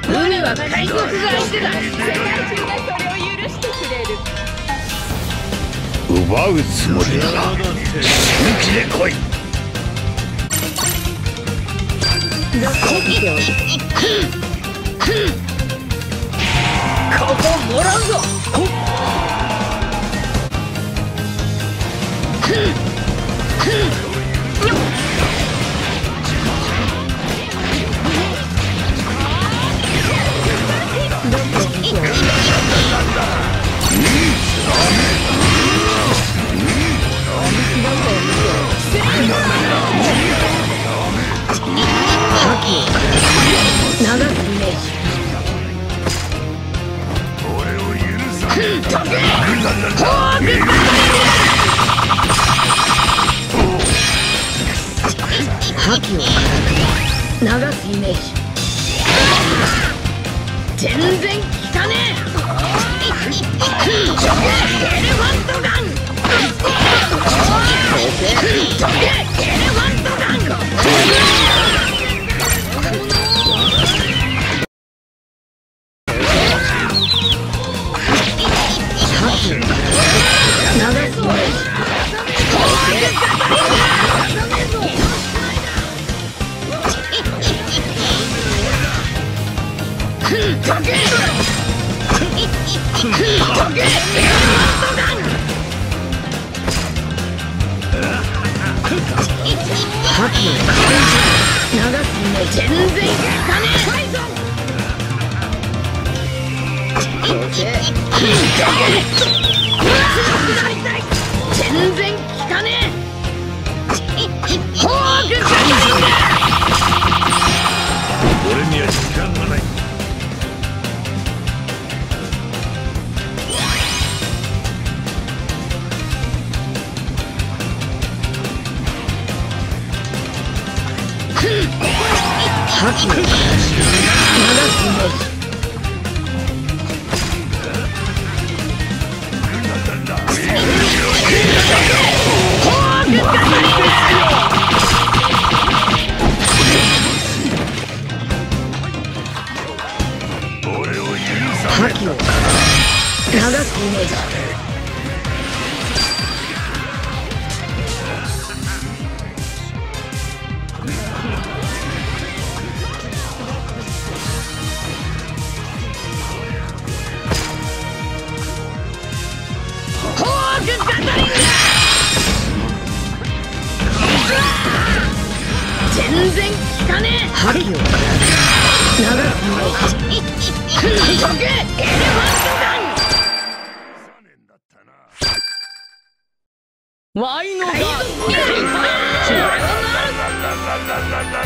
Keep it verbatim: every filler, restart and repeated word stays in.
海は海賊が相手だ。 世界中がそれを許してくれる。 奪うつもりなら本気で来い。 ここもらうぞ。覇気を流すイメージ。全然効かねえ。エレファントガン。エレファントガン。全然効かねえ。フォークガトリング。 俺には時間がない。 覇気を流すイメージ。覇気を流すイメージ。全然効かねえ。覇気を流すイメージ。エレファントガン。ワイのガン。